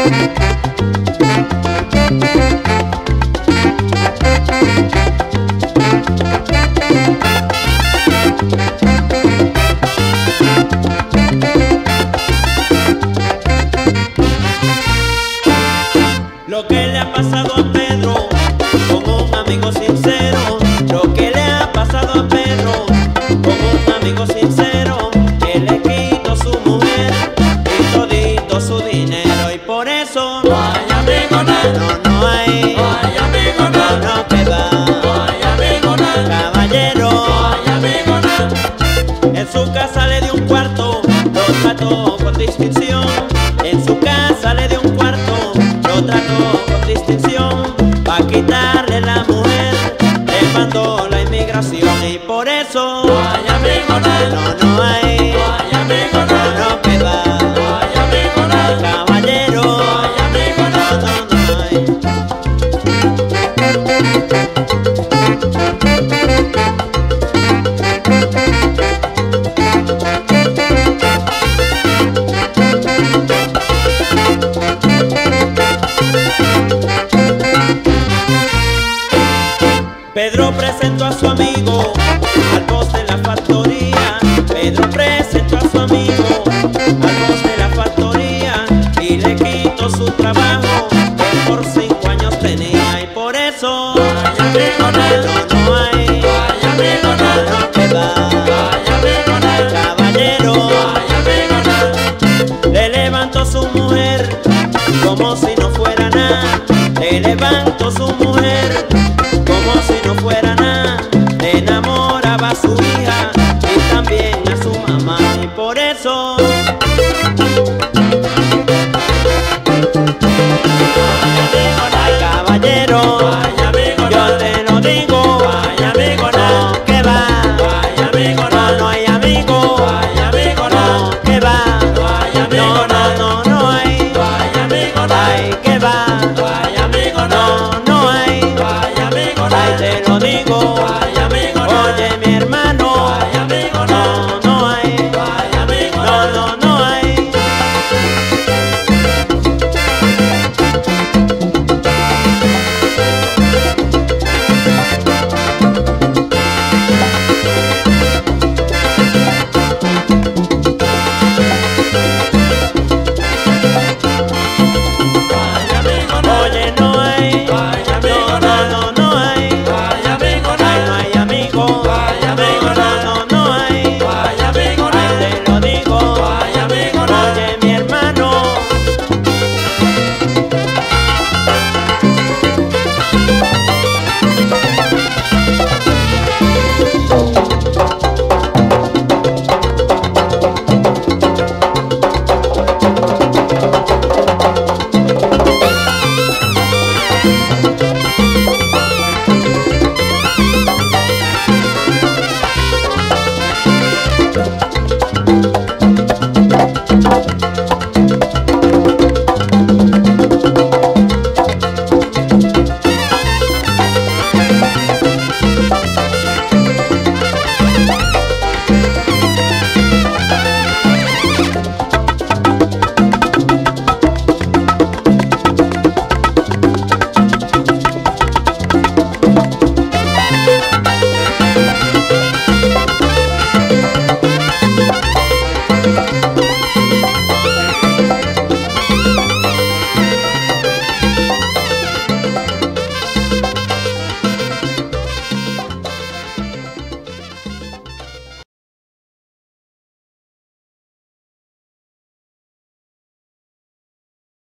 Lo que le ha pasado a Pedro, con un amigo sincero. Lo que le ha pasado a Pedro, con un amigo sincero, que le quitó su mujer y todito su dinero. Y por eso no hay amigo nada, no hay, no hay amigo nada, no que va, no hay amigo nada, caballero, no hay amigo nada. En su casa le dio un cuarto, lo trató con distinción. En su casa le dio un cuarto, lo trató con distinción. Pa' quitarle la mujer, le mandó la inmigración. Y por eso no hay amigo nada, no hay, no hay amigo nada, no que va, no hay amigo nada, caballero, no hay amigo nada. no hay. Pedro presentó a su amigo al boss de la factoría. Pedro presentó a su amigo al boss de la factoría y le quitó su trabajo que por 5 años tenía. Y por eso No hay amigo nada, no hay, no hay amigo nada, no que va, no hay amigo nada, caballero. no hay amigo nada. Le levantó su mujer como si no fuera nada. Le levantó su mujer como si no fuera nada. Le enamoraba a su hija y también a su mamá. Y por eso